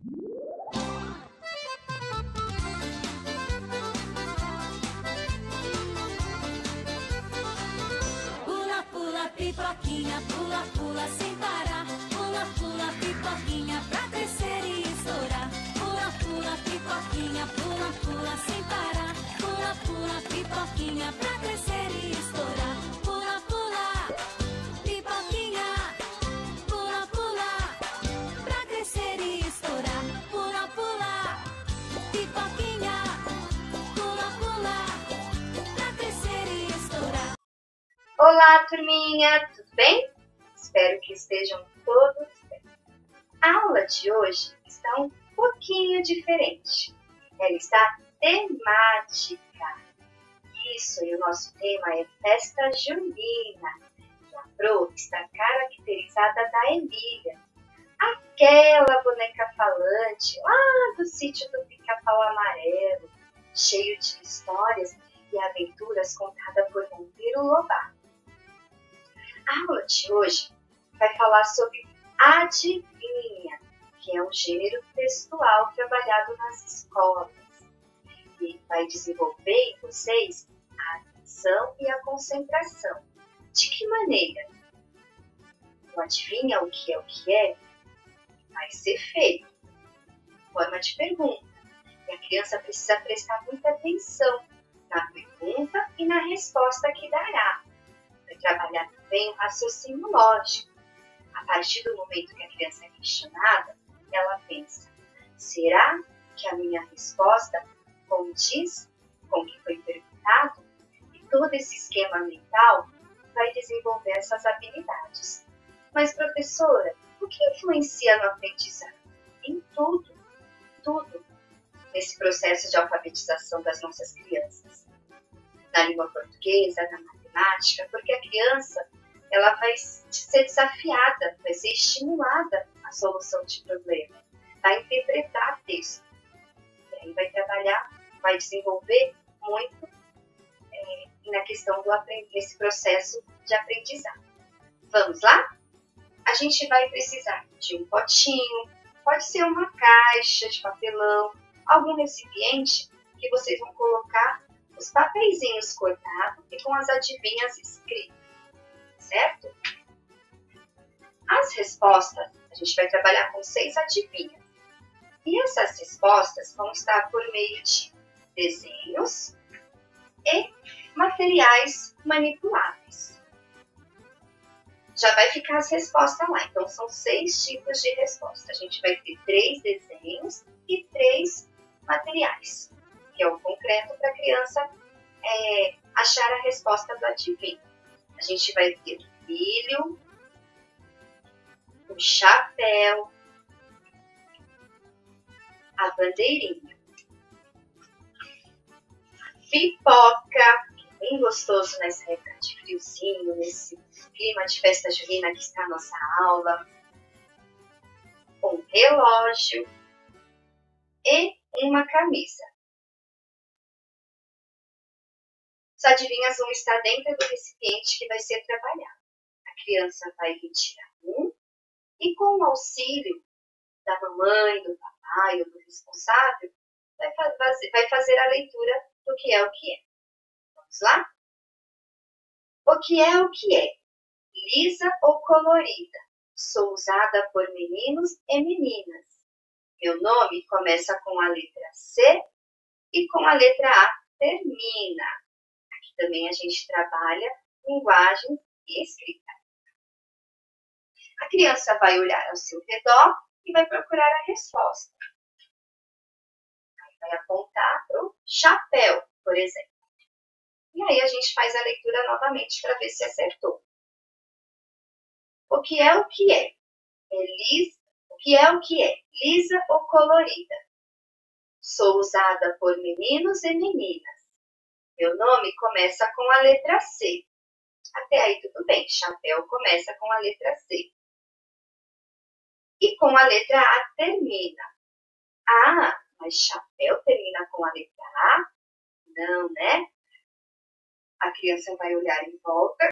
Pula, pula, pipoquinha, pula, pula sem parar. Pula, pula, pipoquinha pra crescer e estourar. Pula, pula, pipoquinha, pula, pula sem parar. Pula, pula, pipoquinha pra crescer e estourar. Pula, pula, pipoquinha, pula, pula pra crescer e estourar. Pula, pula, pipoquinha, pula, pula pra crescer e estourar. Olá, turminha! Tudo bem? Espero que estejam todos bem. A aula de hoje está um pouquinho diferente. Ela está temática. Isso, e o nosso tema é festa junina. E a Pro está caracterizada da Emília, aquela boneca falante lá do sítio do Pica-Pau Amarelo, cheio de histórias e aventuras contada por Monteiro Lobato. A aula de hoje vai falar sobre adivinha, que é um gênero textual trabalhado nas escolas. E vai desenvolver em vocês a atenção e a concentração. De que maneira? O adivinha o que é? Vai ser feito em forma de pergunta. E a criança precisa prestar muita atenção na pergunta e na resposta que dará. Vai trabalhar também o raciocínio lógico. A partir do momento que a criança é questionada, ela pensa: será que a minha resposta condiz com o que foi perguntado? E todo esse esquema mental vai desenvolver essas habilidades. Mas, professora, o que influencia no aprendizado? Em tudo, tudo, nesse processo de alfabetização das nossas crianças. Na língua portuguesa, na matemática, porque a criança ela vai ser desafiada, vai ser estimulada à solução de problema, vai interpretar texto. E aí vai trabalhar, vai desenvolver muito na questão nesse processo de aprendizado. Vamos lá? A gente vai precisar de um potinho, pode ser uma caixa de papelão, algum recipiente que vocês vão colocar os papeizinhos cortados e com as adivinhas escritas, certo? As respostas, a gente vai trabalhar com 6 adivinhas. E essas respostas vão estar por meio de desenhos e materiais manipuláveis. Já vai ficar as respostas lá. Então, são 6 tipos de resposta. A gente vai ter 3 desenhos e 3 materiais, que é o concreto para a criança achar a resposta do adivinho. A gente vai ter o milho, o chapéu, a bandeirinha, pipoca, que é bem gostoso nessa época de friozinho, nesse clima de festa junina que está a nossa aula, um relógio e uma camisa. As adivinhas vão estar dentro do recipiente que vai ser trabalhado. A criança vai retirar um e, com o auxílio da mamãe, do papai ou do responsável, vai fazer a leitura do que é o que é. Vamos lá? O que é? Lisa ou colorida? Sou usada por meninos e meninas. Meu nome começa com a letra C e com a letra A termina. Aqui também a gente trabalha linguagem e escrita. A criança vai olhar ao seu redor e vai procurar a resposta. Aí vai apontar para o chapéu, por exemplo. E aí a gente faz a leitura novamente para ver se acertou. O que é? O que é? Lisa ou colorida? Sou usada por meninos e meninas. Meu nome começa com a letra C. Até aí tudo bem, chapéu começa com a letra C. E com a letra A termina. Ah, mas chapéu termina com a letra A? Não, né? A criança vai olhar em volta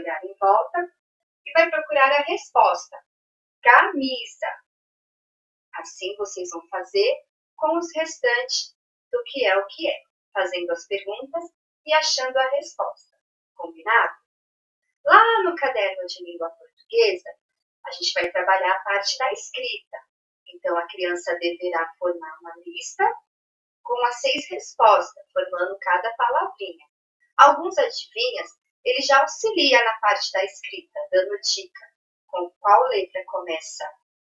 e vai procurar a resposta. Camisa. Assim vocês vão fazer com os restantes do que é o que é, fazendo as perguntas e achando a resposta. Combinado? Lá no caderno de língua portuguesa, a gente vai trabalhar a parte da escrita. Então, a criança deverá formar uma lista com as 6 respostas, formando cada palavrinha. Alguns adivinhas, ele já auxilia na parte da escrita, dando dica com qual letra começa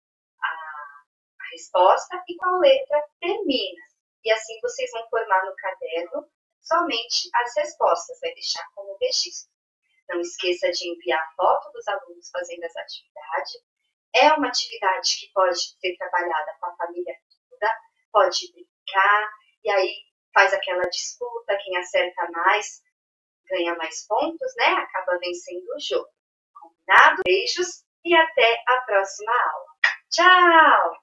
a resposta e qual letra termina. E assim vocês vão formar no caderno somente as respostas, vai deixar como registro. Não esqueça de enviar foto dos alunos fazendo essa atividade. É uma atividade que pode ser trabalhada com a família toda, pode brincar, e aí faz aquela disputa, quem acerta mais ganha mais pontos, né? Acaba vencendo o jogo. Combinado? Beijos e até a próxima aula. Tchau!